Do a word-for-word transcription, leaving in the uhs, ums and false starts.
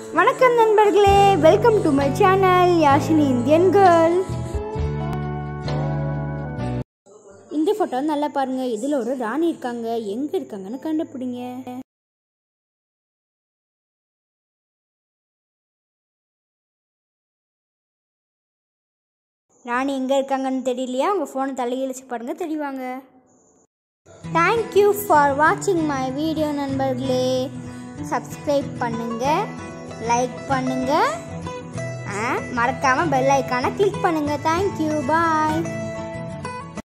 வணக்கம் நண்பர்களே, welcome to my channel Yashini Indian girl. இந்த ஃபோட்டோ நல்லா பாருங்க. இதில் ஒரு ராணி இருக்காங்க. எங்கே இருக்காங்கன்னு கண்டுபிடிங்க. ராணி எங்கே இருக்காங்கன்னு தெரியலையா? உங்கள் ஃபோனை தள்ளி இழிச்சு பாருங்க, தெரிவாங்க. தேங்க்யூ ஃபார் வாட்சிங் மை வீடியோ நண்பர்களே. சப்ஸ்கிரைப் பண்ணுங்கள், லைக் பண்ணுங்கள், மறக்காமல் பெல் ஐக்கானை கிளிக் பண்ணுங்கள். தேங்க்யூ, பாய்.